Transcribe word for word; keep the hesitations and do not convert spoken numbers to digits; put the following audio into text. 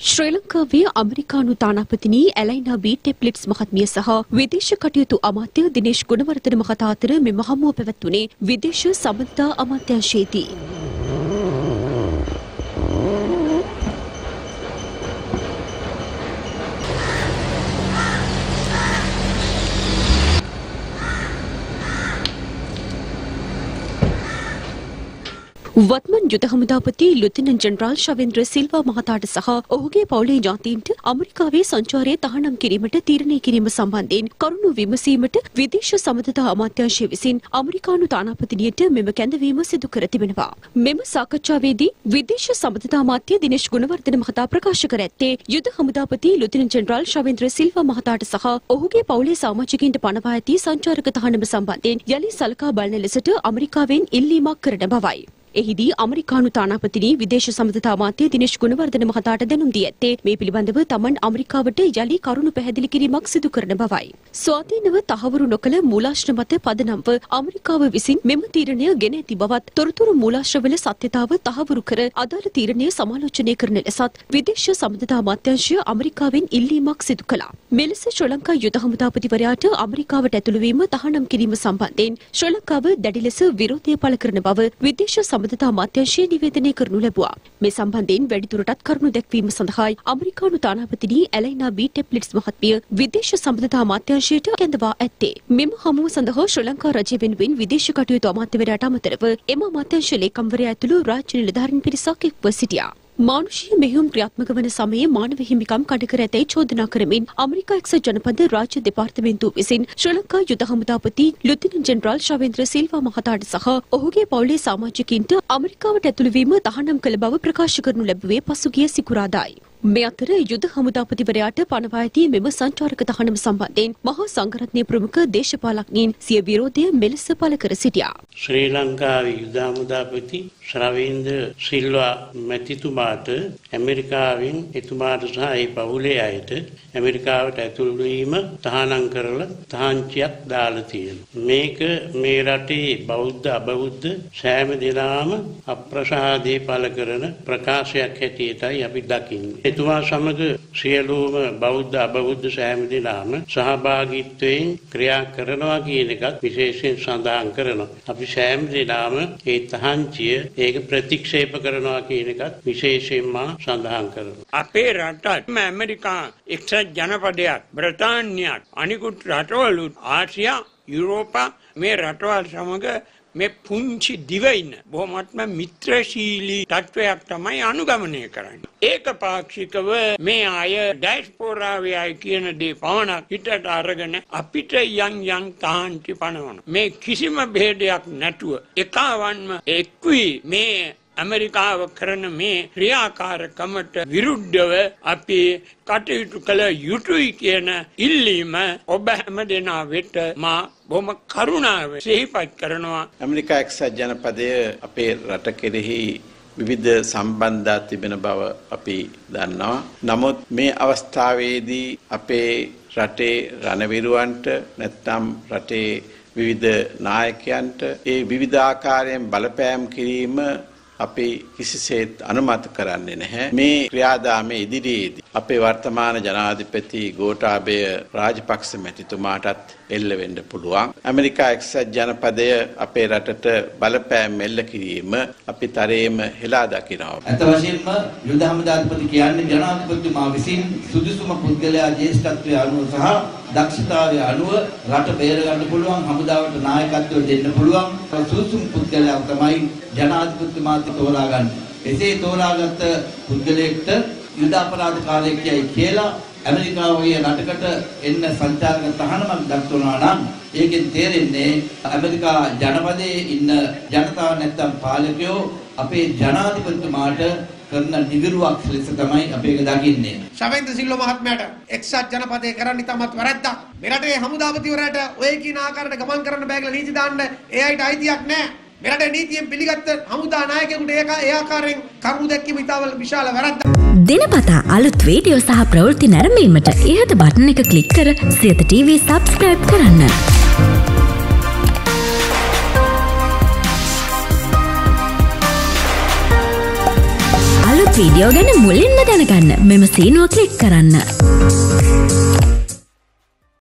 ශ්‍රී ලංකාවේ අමරිකානු තානාපතිනි ඇලයිනා බී ටෙප්ලිට්ස් මහත්මිය සහ විදේශ කටයුතු අමාත්‍ය දිනේෂ් ගුණවර්ධන මහතා අතර මෙම හමුව පැවැත්වුණේ විදේශ සම්බන්ධතා අමාත්‍යාංශයේදී. වත්මන් යුද හමුදාපති ලුතිනන්ට් ජෙනරාල් ශවේන්ද්‍ර සිල්වා මහතාට සහ ඔහුගේ පවුලේ ඥාතීන්ට අමරිකාවේ සංචාරය තහනම් කිරීමට තීරණය කිරීම සම්බන්ධයෙන් කරුණු විමසීමට විදේශ සම්බන්ධතා අමාත්‍යාංශය විසින් අමරිකානු තානාපතිනියට මෙම කැඳවීම සිදු කර තිබෙනවා. මෙම සාකච්ඡාවේදී විදේශ සම්බන්ධතා අමාත්‍ය දිනේෂ් ගුණවර්ධන මහතා ප්‍රකාශ කර ඇත්තේ යුද හමුදාපති ලුතිනන්ට් ජෙනරාල් ශවේන්ද්‍ර සිල්වා මහතාට සහ ඔහුගේ පවුලේ සමාජිකයින්ට පනවා ඇති සංචාරක තහනම සම්බන්ධයෙන් යලි සලකා බලන ලෙසට අමරිකාවෙන් ඉල්ලීමක් කරන බවයි. එහිදී අමරිකානු තානාපතිනි විදේශ සම්බන්ධතා අමාත්‍ය දිනේෂ් ගුණවර්ධන මහතාට දැනුම් දී ඇත්තේ මේ පිළිබඳව තමන් අමරිකාවට යලි කරුණු පැහැදිලි කිරීමක් සිදු කරන බවයි. ස්වාධීනව තහවුරු නොකළ මූලාශ්‍ර මත පදනම්ව අමරිකාව විසින් මෙම තීරණය ගෙන ඇති බවත් තොරතුරු මූලාශ්‍රවල සත්‍යතාව තහවුරු කර අදාළ තීරණය සමාලෝචනය කරන ලෙසත් විදේශ සම්බන්ධතා අමාත්‍යාංශය අමරිකාවෙන් ඉල්ලීමක් සිදු කළා. මෙලෙස ශ්‍රී ලංකා යුද හමුදාපතිවරයාට අමරිකාවට ඇතුළු වීම තහනම් කිරීම සම්බන්ධයෙන් ශ්‍රී ලංකාව දැඩි ලෙස විරෝධය පළ කරන බව විදේශ සම්බන්ධතා අමාත්‍යාංශය නිවේදනය කරනු ලැබුවා. මේ සම්බන්ධයෙන් වැඩිදුරටත් කරුණු දැක්වීම සඳහායි අමරිකානු තානාපතිනි ඇලයිනා බී ටෙප්ලිට්ස් මහත්මිය විදේශ සම්බන්ධතා අමාත්‍යාංශයට කැඳවා ඇත්තේ. මෙම හමුව සඳහා ශ්‍රී ලංකා රජය වෙනුවෙන් විදේශ කටයුතු අමාත්‍යවරයාට අමතරව එම අමාත්‍යාංශ ලේකම්වරයා ඇතුළු රාජ්‍ය නිලධාරීන් පිරිසක් එක්ව සිටියා. මානුෂීය මෙහෙයුම් ක්‍රියාත්මක වන සමයේ මානව හිමිකම් කඩකර ඇතැයි චෝදනා කරමින් ඇමරිකා එක්සත් ජනපද රාජ්‍ය දෙපාර්තමේන්තුව විසින් ශ්‍රී ලංකා යුද හමුදාපති ලුතිනන්ට් ජෙනරාල් ශවේන්ද්‍ර සිල්වා මහතාට සහ ඔහුගේ පවුලේ සමාජිකයින්ට ඇමරිකාවට ඇතුළු වීම තහනම් කළ බව ප්‍රකාශ කරනු ලැබුවේ පසුගිය සිකුරාදායි. මේ අතර යුද හමුදාපතිවරයාට පනවා ඇති මෙම සංචාරක තහනම සම්බන්ධයෙන් මහා සංඝරත්නයේ ප්‍රමුඛ දේශපාලඥයින් සිය විරෝධය මෙලෙස පළ කර සිටියා. ශ්‍රී ලංකාවේ යුද හමුදාපති ශවේන්ද්‍ර සිල්වා මැතිතුමාට ඇමරිකාවෙන් එතුමාට සහ ඒ පවුලේ අයට ඇමරිකාවට ඇතුළු වීම තහනම් කරලා තහංචියක් දාලා තියෙනවා. මේක මේ රටේ බෞද්ධ අබෞද්ධ සෑම දෙනාම අප්‍රසාදේ පළ කරන ප්‍රකාශයක් හැටියටයි අපි දකින්නේ. එතුමා සමග සියලුම බෞද්ධ අබෞද්ධ සෑම දෙනාම සහභාගීත්වයෙන් ක්‍රියා කරනවා කියන එකත් විශේෂයෙන් සඳහන් කරනවා. අපි සෑම දෙනාම ඒ තහංචිය ඒක ප්‍රතික්ෂේප කරනවා කියන එකත් විශේෂයෙන්ම සඳහන් කරනවා. අපේ රටත් ඇමරිකා එක්සත් ජනපදයක් බ්‍රිතාන්‍යයක් අනිකුත් රටවලුත් ආසියා යුරෝපා මේ රටවල් සමග මේ පුංචි දිවයින බොහොමත්ම මිත්‍රශීලී තත්වයක් තමයි අනුගමනය කරන්නේ. ඒක පාක්ෂිකව මේ අය ඩයස්පෝරාවේ අය කියන දේ පවණක් හිතට අරගෙන අපිට යම් යම් තහංචි පනවන. මේ කිසිම භේදයක් නැතුව එකවන්ම එක්වි මේ ඇමරිකාව කරන මේ ක්‍රියාකාරකමට විරුද්ධව අපි කටයුතු කළ යුතුයි කියන ඉල්ලීම ඔබ හැම දෙනා වෙත මා බොහොම කරුණාව සිහිපත් කරනවා. ඇමරිකා එක්සත් ජනපදය අපේ රට කෙරෙහි විවිධ සම්බන්ධතා තිබෙන බව අපි දන්නවා. නමුත් මේ අවස්ථාවේදී අපේ රටේ රණවිරුවන්ට නැත්නම් රටේ විවිධ නායකයන්ට ඒ විවිධ ආකාරයෙන් බලපෑම් කිරීම අපි කිසිසේත් අනුමත කරන්නේ නැහැ. මේ ක්‍රියාදාමයේ ඉදිරියේදී අපේ වර්තමාන ජනාධිපති ගෝඨාභය රාජපක්ෂ මැතිතුමාටත් එල්ල වෙන්න පුළුවන්. ඇමරිකා එක්සත් ජනපදය අපේ රටට බලපෑම් එල්ල කිරීම අපි තරයේම හෙලා දකිනවා. අත වශයෙන්ම යුද හමුදාපති කියන්නේ ජනාධිපතිතුමා විසින් සුදුසුම පුද්ගලයා ජ්‍යෙෂ්ඨත්වයේ අනුව සහ දක්ෂතාවයේ අනුව රට බේර ගන්න පුළුවන් හමුදාවට නායකත්වය දෙන්න පුළුවන් සුදුසුම පුද්ගලයා තමයි ජනාධිපතිතුමා තෝරා ගන්න. එසේ තෝරාගත් පුද්ගලයෙක්ට යුද අපරාධකාරයෙක්යි කියලා ඇමරිකාවේ රටකට එන්න සංචාරක තහනමක් දක්වනවා නම් ඒකෙන් තේරෙන්නේ ඇමරිකා ජනපදයේ ඉන්න ජනතාව නැත්තම් පාලකයෝ අපේ ජනාධිපතිතුමාට කරන නිවිරුවක් ලෙස තමයි අපි ඒක දකින්නේ. ශවේන්ද්‍ර සිල්වා මහත්මයාට එක්සත් ජනපදයේ කරන්න තමත් වැරද්දක්. මේ රටේ හමුදාපතිවරයාට ඔය කියන ආකාරයට ගමන් කරන්න බෑ කියලා නීති දාන්න ඒ අයට අයිතියක් නැහැ. මේ රටේ නීතියෙන් පිළිගත්ත හමුදා නායකයෙකුට ඒක ඒ ආකාරයෙන් කරුණු දැක්වීම ඉතාම විශාල වැරද්දක්. දිනපතා අලුත් වීඩියෝ සහ ප්‍රවෘත්ති නැරඹීමට ඉහත බටන් එක ක්ලික් කර සියත ටීවී සබ්ස්ක්‍රයිබ් කරන්න. අලුත් වීඩියෝ ගැන මුලින්ම දැනගන්න මෙම සීනුව ක්ලික් කරන්න.